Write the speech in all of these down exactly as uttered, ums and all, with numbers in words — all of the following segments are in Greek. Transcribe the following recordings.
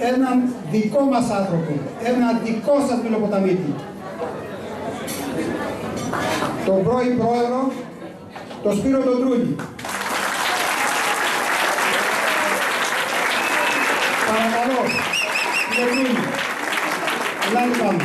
έναν δικό μας άνθρωπο, έναν δικό σας Μιλοποταμίτη. Τον πρώην πρόεδρο, τον Σπύρο τον Τρούλη. Παρακαλώ, κύριε Τρούλη, ελάτε πάνω.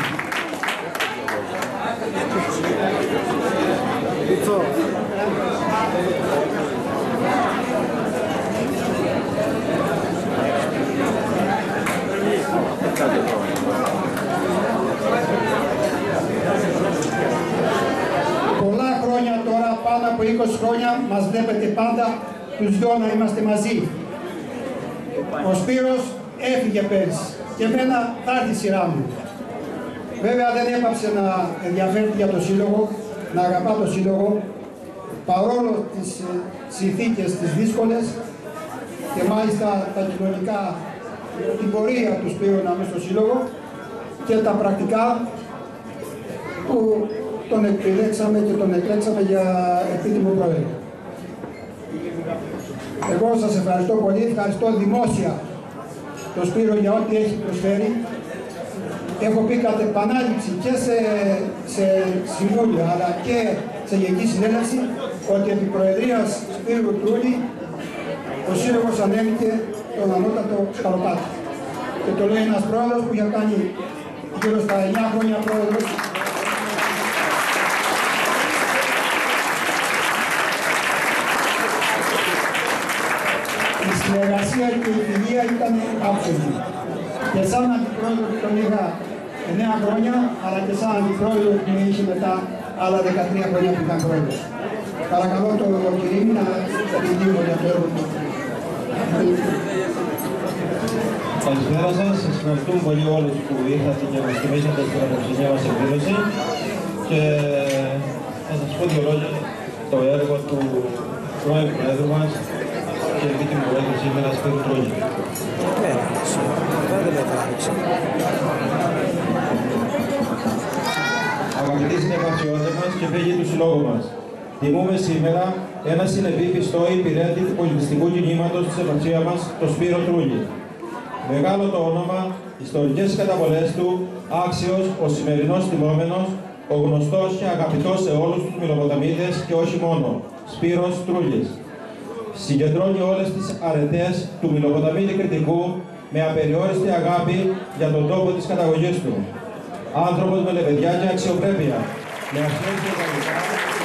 Πολλά χρόνια τώρα, πάνω από είκοσι χρόνια, μας βλέπετε πάντα τους δυο να είμαστε μαζί. Ο Σπύρος έφυγε πέρσι και εμένα θα έρθει η σειρά μου. Βέβαια δεν έπαψε να ενδιαφέρει για το σύλλογο, να αγαπά το σύλλογο, παρόλο τις συνθήκες τις δύσκολες και μάλιστα τα κοινωνικά, την πορεία του Σπύρου να είμαι στο σύλλογο και τα πρακτικά που τον επιλέξαμε και τον εκλέξαμε για επίτιμο πρόεδρο. Εγώ σας ευχαριστώ πολύ, ευχαριστώ δημόσια τον Σπύρο για ό,τι έχει προσφέρει. Έχω πει κατ' επανάληψη και σε, σε συμβούλια αλλά και σε γενική συνέλευση ότι επί προεδρίας Σπύρου Τρούλη ο Σύλλογος ανέμηκε τον ανώτατο σκαλοπάτι. Και το λέει ένας πρόεδρος που είχε κάνει γύρω στα εννιά χρόνια πρόεδρος. Η συνεργασία και η φιλία ήταν άψογη. Και σαν αντιπρόεδρο που τον είχα εννέα χρόνια, αλλά και σαν αντιπρόεδρο που με είχε μετά άλλα δεκατρία χρόνια που ήταν πρόεδρος. Παρακαλώ τον Κυρίμη να επιτύχω για το έργο του. Καλησπέρα σας. Σας ευχαριστούμε πολύ όλους που ήρθατε και μας τιμήσατε στην απόψινή μας εκδήλωση και θα σας πω δύο λόγια το έργο του πρώην Προέδρου μας και επίτιμου Προέδρου σήμερα, Σπύρου Τρούλη. Αγαπητοί συνεργασιώτες μας και φίλοι του συλλόγου μας, τιμούμε σήμερα ένα συνεπή πιστό υπηρέτη του πολιτιστικού κινήματος της επαρχίας μας, τον Σπύρο Τρούλη. Μεγάλο το όνομα, ιστορικές καταβολές του, άξιος, ο σημερινός τιμόμενος, ο γνωστός και αγαπητός σε όλους τους Μιλοποταμίτες και όχι μόνο, Σπύρος Τρούλης. Συγκεντρώνει όλες τις αρετές του Μιλοποταμίτη κριτικού με απεριόριστη αγάπη για τον τόπο της καταγωγής του. Άνθρωπος με λεβεδιά και αξιοπρέπεια, με αρχές και ιδανικά.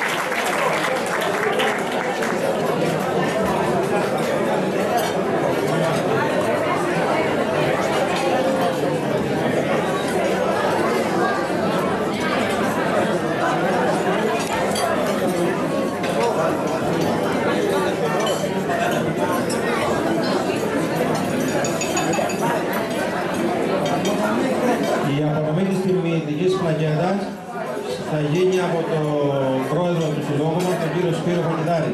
Η απονομή της τιμητικής πλακέτας θα γίνει από τον πρόεδρο του συλλόγου μας, τον κύριο Σπύρο Φωνιδάρη.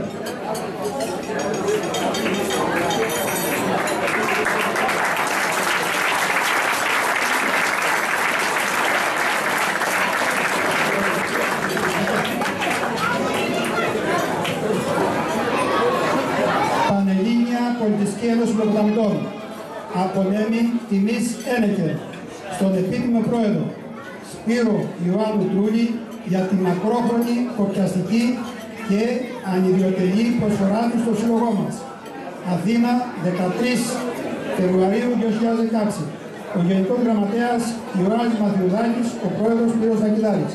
Πανελλήνια Πολιτιστική Ένωση Μιλοποταμιτών. Απονέμει τιμής Ένεκε στον επίτιμο πρόεδρο Σπύρο Ιωάννου Τρούλη για τη μακρόχρονη, κοπιαστική και ανιδιοτελή προσφορά του στο σύλλογό μας. Αθήνα, δεκατρείς Φεβρουαρίου δύο χιλιάδες δεκαέξι. Ο Γενικός Γραμματέας Ιωάννης Μαθιουδάκης, ο πρόεδρος Σπύρος Αγγελάρης.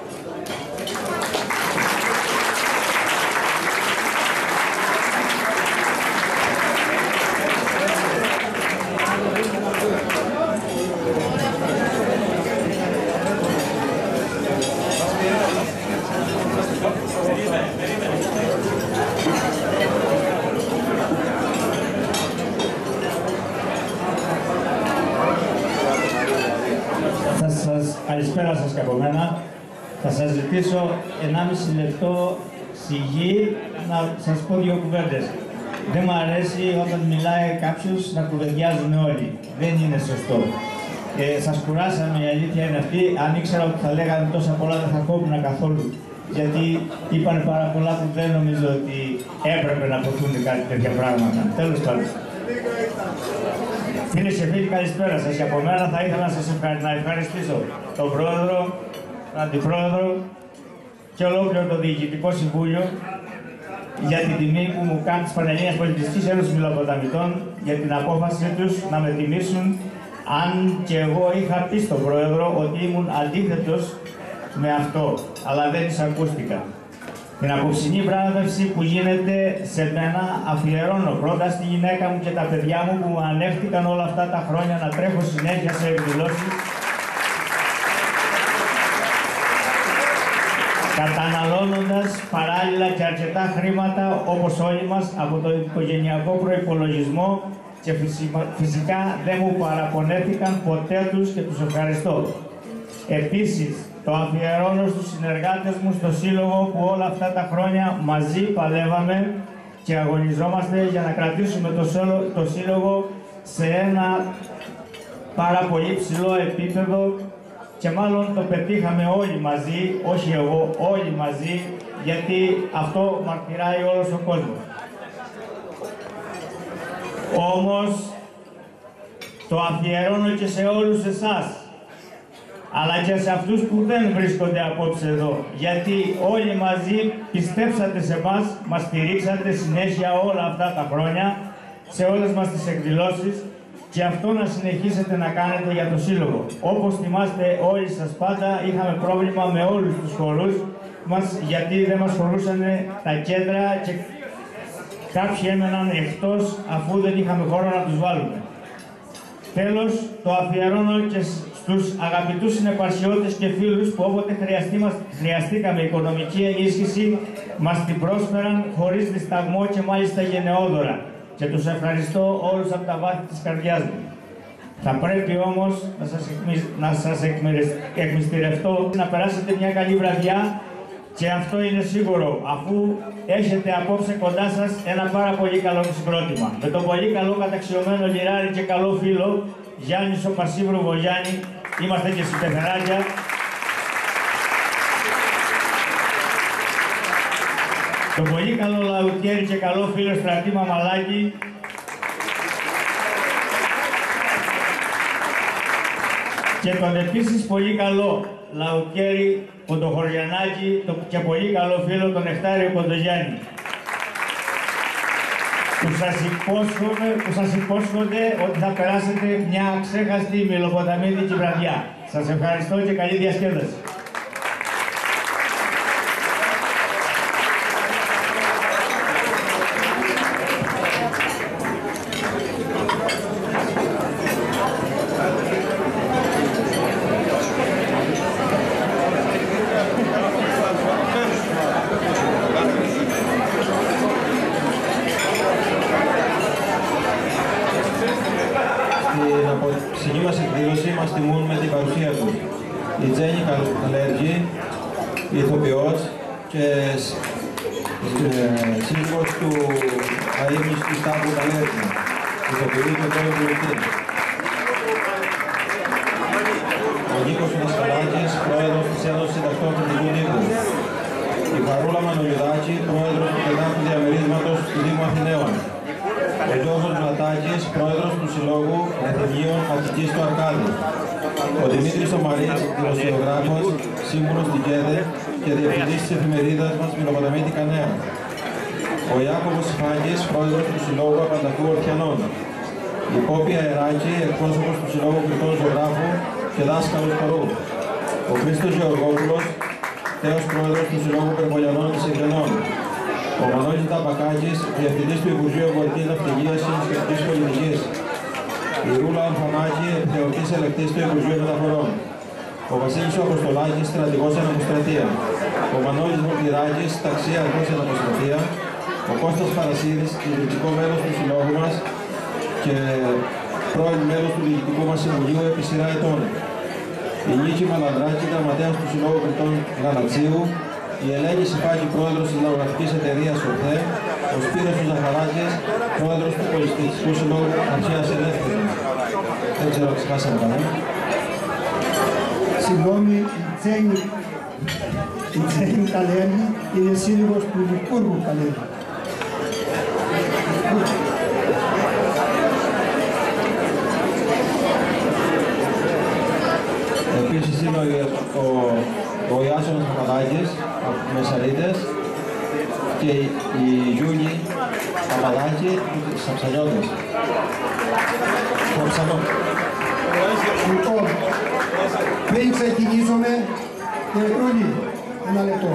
Καλησπέρα σας και από μένα. Θα σας ζητήσω ενάμιση λεπτό σιγή να σας πω δύο κουβέντες. Δεν μου αρέσει όταν μιλάει κάποιος να κουβεντιάζουν όλοι. Δεν είναι σωστό. Ε, σας κουράσαμε, η αλήθεια είναι αυτή. Αν ήξερα ότι θα λέγανε τόσα πολλά δεν θα κόβουν καθόλου. Γιατί είπαν πάρα πολλά που δεν νομίζω ότι έπρεπε να ποθούν κάτι τέτοια πράγματα. Τέλος πάντων. Φίλες και φίλοι, καλησπέρα σας. Και από μένα θα ήθελα να σας ευχαρι... να ευχαριστήσω τον Πρόεδρο, τον Αντιπρόεδρο και ολόκληρο το Διοικητικό Συμβούλιο για την τιμή που μου κάνει της Πανελλήνιας Πολιτιστικής Ένωσης Μυλοποταμιτών για την απόφαση τους να με τιμήσουν, αν και εγώ είχα πει στον Πρόεδρο ότι ήμουν αντίθετος με αυτό, αλλά δεν εισακούστηκα. Την απόψινή βράβευση που γίνεται σε μένα αφιερώνω πρώτα στη γυναίκα μου και τα παιδιά μου που μου ανέχτηκαν όλα αυτά τα χρόνια να τρέχω συνέχεια σε εκδηλώσεις, καταναλώνοντας παράλληλα και αρκετά χρήματα όπως όλοι μας από το οικογενειακό προϋπολογισμό και φυσικά δεν μου παραπονέθηκαν ποτέ τους και τους ευχαριστώ. Επίσης, το αφιερώνω στους συνεργάτες μου στο Σύλλογο που όλα αυτά τα χρόνια μαζί παλεύαμε και αγωνιζόμαστε για να κρατήσουμε το, το Σύλλογο σε ένα πάρα πολύ ψηλό επίπεδο και μάλλον το πετύχαμε όλοι μαζί, όχι εγώ, όλοι μαζί, γιατί αυτό μαρτυράει όλος ο κόσμος. Όμως, το αφιερώνω και σε όλους εσάς, αλλά και σε αυτούς που δεν βρίσκονται απόψε εδώ, γιατί όλοι μαζί πιστέψατε σε μας, μας στηρίξατε συνέχεια όλα αυτά τα χρόνια, σε όλες μας τις εκδηλώσεις και αυτό να συνεχίσετε να κάνετε για το Σύλλογο. Όπως θυμάστε όλοι σας πάντα, είχαμε πρόβλημα με όλους τους χορούς μας, γιατί δεν μας χωρούσαν τα κέντρα και κάποιοι έμεναν εκτός αφού δεν είχαμε χώρο να τους βάλουμε. Τέλος, το αφιερώνω και στους αγαπητούς συνεπαρσιώτες και φίλους που όποτε χρειαστήκαμε οικονομική ενίσχυση μας την πρόσφεραν χωρίς δισταγμό και μάλιστα γενναιόδωρα και τους ευχαριστώ όλους από τα βάθη της καρδιάς μου. Θα πρέπει όμως να σας, εκμυ... να σας εκμυστηρευτώ, να περάσετε μια καλή βραδιά και αυτό είναι σίγουρο, αφού έχετε απόψε κοντά σας ένα πάρα πολύ καλό συγκρότημα. Με τον πολύ καλό καταξιωμένο λιράρι και καλό φίλο, Γιάννη Σοπασίβρου Βογιάννη, είμαστε και συμπεθεράκια. Τον πολύ καλό λαουτιέρι και καλό φίλο Στρατή Μαμαλάκη. Και τον επίσης πολύ καλό λαουτιέρι Ποντοχωριανάκη και πολύ καλό φίλο τον Νεκτάριο Ποντογιάννη. Που σας, που σας υπόσχονται ότι θα περάσετε μια αξέχαστη μυλοποταμίτικη βραδιά. Σας ευχαριστώ και καλή διασκέδαση. Στην μας εκδήλωση μας τιμούν με την παρουσία τους η Τζέννη Καλέργη, η ηθοποιός και σύζυγος του αείμνης του Σταύρου Καλέργη, ηθοποιή και πρώην βουλευτή. Ο Νίκος Δασκαλάκης, πρόεδρος της Ένωσης Συντακτών Κριτικού Νίκου. Η Παρούλα Μανολιδάκη, πρόεδρος του Πεντάκου Διαμερίσματος του Δήμου Αθηναίων. Ο Γιώργος Βλατάκης, πρόεδρος του Συλλόγου Εθνίων Αττικής του Αρκάδη. Ο Δημήτρης Ομαρής, δημοσιογράφος, σύμβουλος στην ΚΕΔΕ και διευθυντής της εφημερίδας μας Μυλοποταμίτικα Νέα. Ο Ιάκωβος Σφάκης, πρόεδρος του Συλλόγου Απανταχού Ορτιανών. Η Πόπη Αεράκη, εκπρόσωπος του Συλλόγου Κριτών Ζωγράφου και δάσκαλος χορού. Ο Χρήστος Γεωργόπουλος, τέος πρόεδρος του Συλλόγου Περβολιανών της Εγγενών. Ο Μανώλης Ταμπακάκης, διευθυντής του Υπουργείου Εμπορικής Ναυτιλίας και Σχετικής Πολιτικής. Η Ρούλα Αλφανάκη, επιθεωρητής ελεκτής του Υπουργείου Μεταφορών. Ο Βασίλης Αποστολάκης, στρατηγός εν αποστρατεία. Ο Μανώλης Μορτηράκης, ταξίαρχος εν αποστρατεία. Ο Κώστας Παρασίδης, ιδρυτικό μέλος του Συλλόγου μας και πρώην μέλος του Διοικητικού μας Συμβουλίου επί σειρά ετών. Η Νίκη Μαλανδράκη, γραμματέας του Συλλόγου Κριτών Γαλατσίου. Η Ελένη Σιφάκη, πρόεδρος της Λαογραφικής Εταιρείας ΟΡΘΕ, ο Σπύρος Ζαχαράκης, πρόεδρος του Πολιτιστικού Συλλόγου Αρχαίας Ελεύθερης. Δεν ξέρω αν ξεχάσαμε κανένα. Συγγνώμη, η Τζέννη, η Τζέννη Καλέργη είναι σύλλογος του Λικούργου Καλέργη. επίσης είναι ο, ο, ο Ιάσονας Παπαδάκης από Μεσαρίδες και η, η Γιούλη Παπαδάκη της Αψαλιώτες. Λοιπόν, πριν ξεκινήσουμε, Πετρούλη, ένα λεπτό.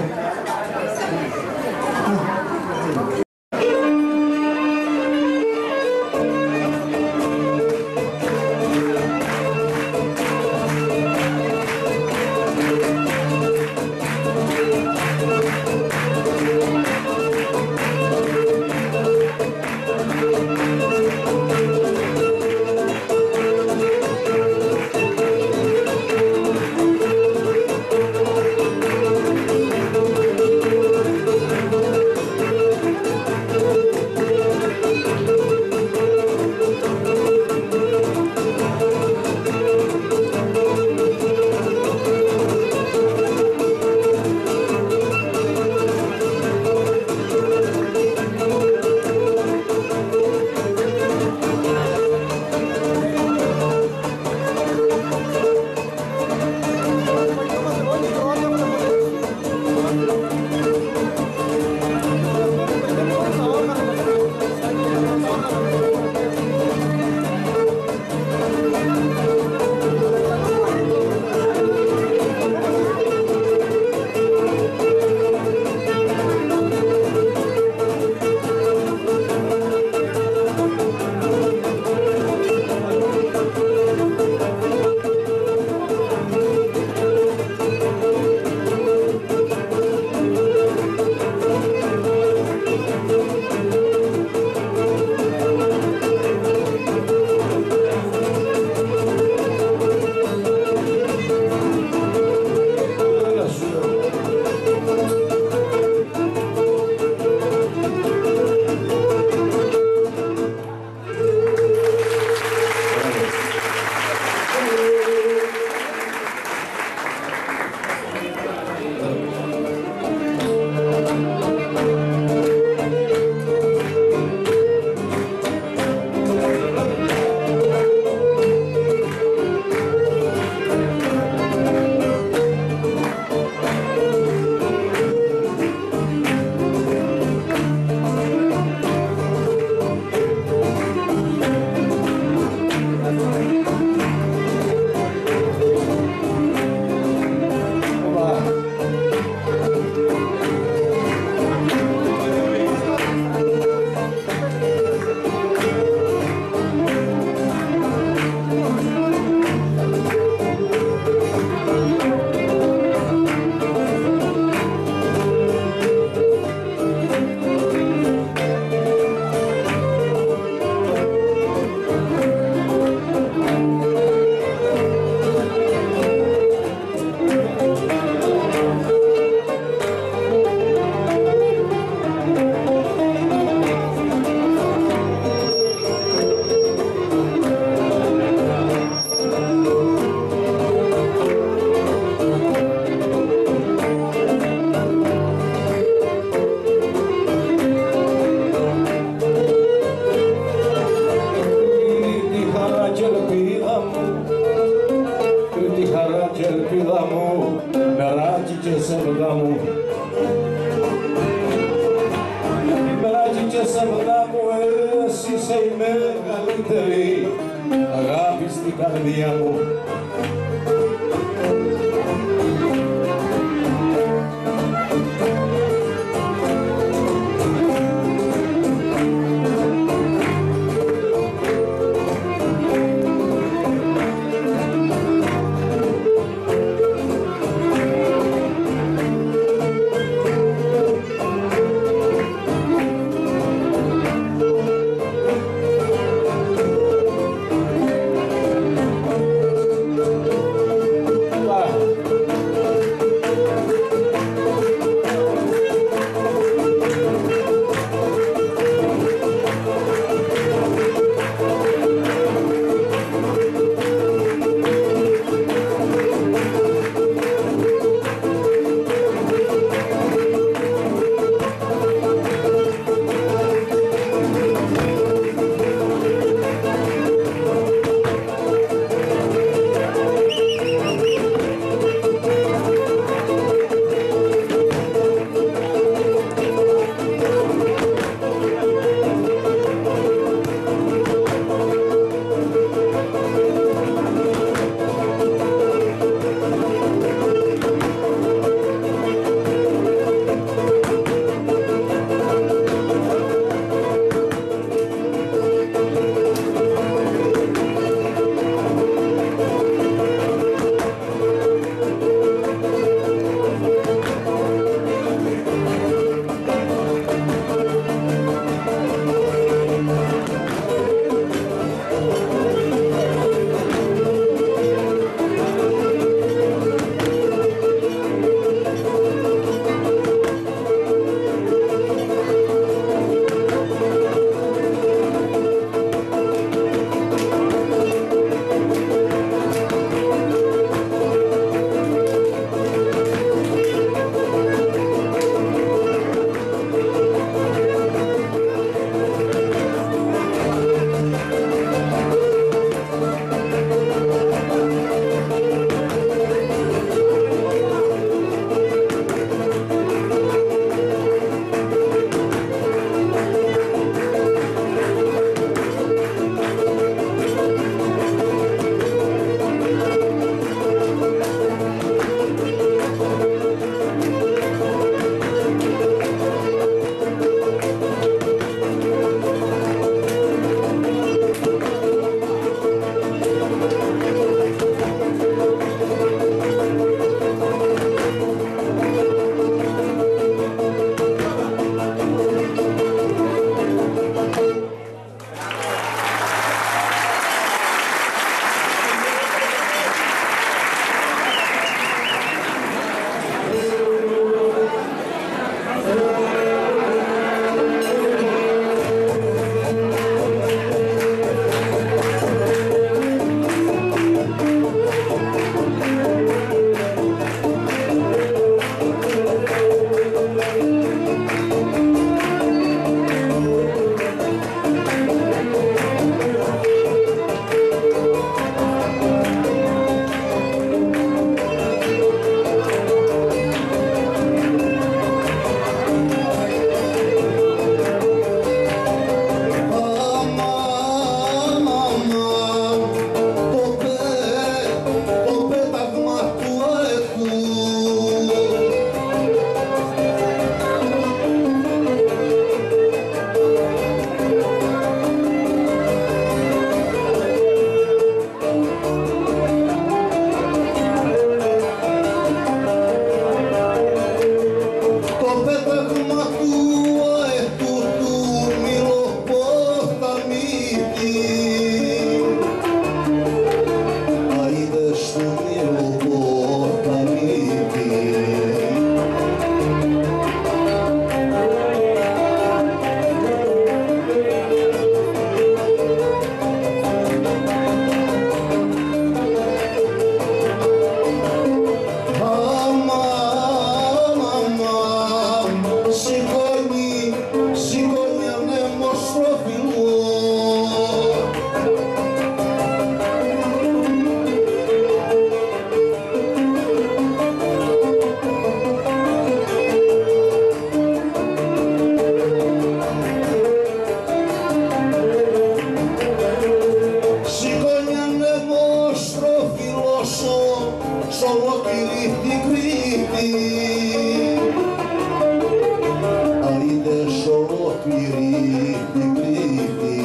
κρύφτη, κρύφτη.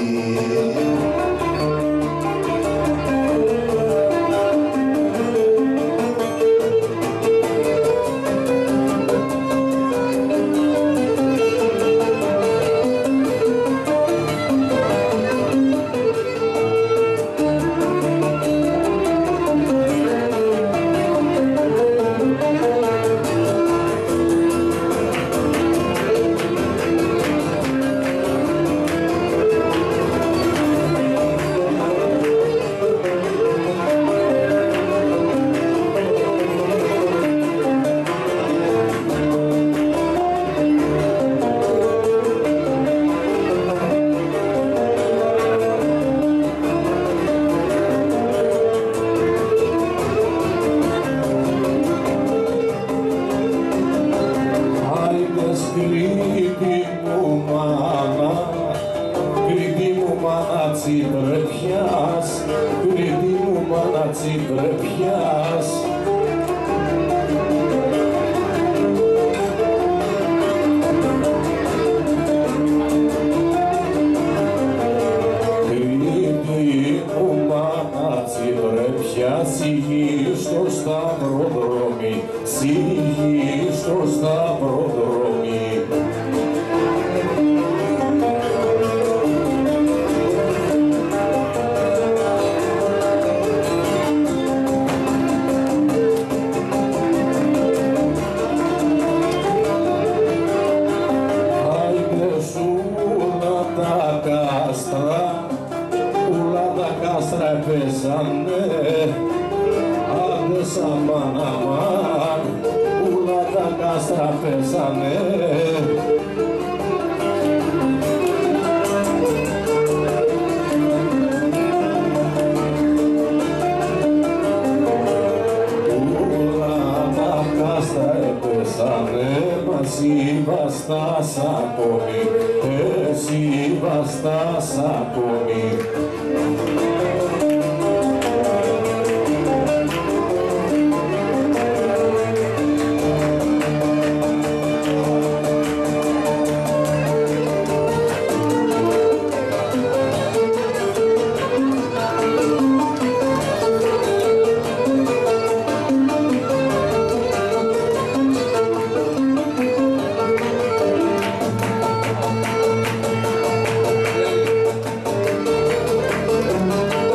Thank you.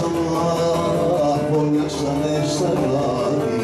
μάμα φωνιάξανε στα γάδι.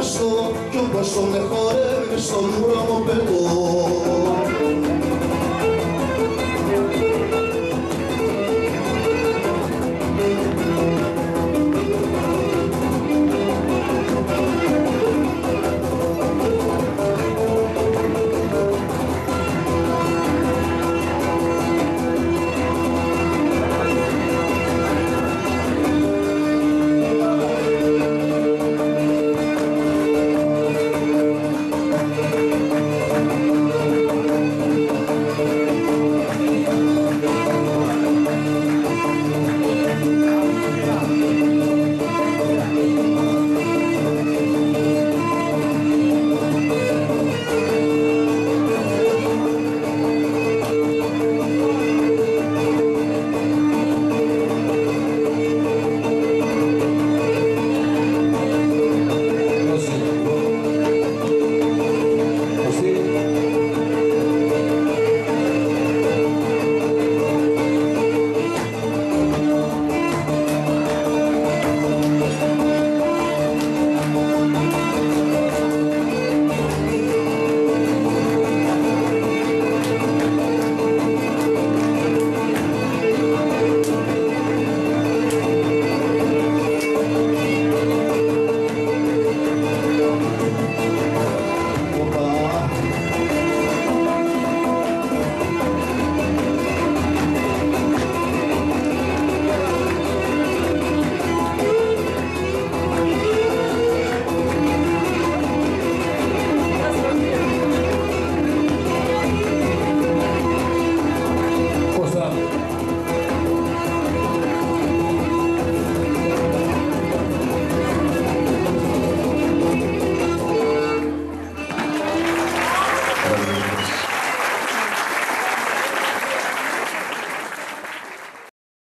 αστό κι όπως τον εχορεύει στον δρόμο πετώ.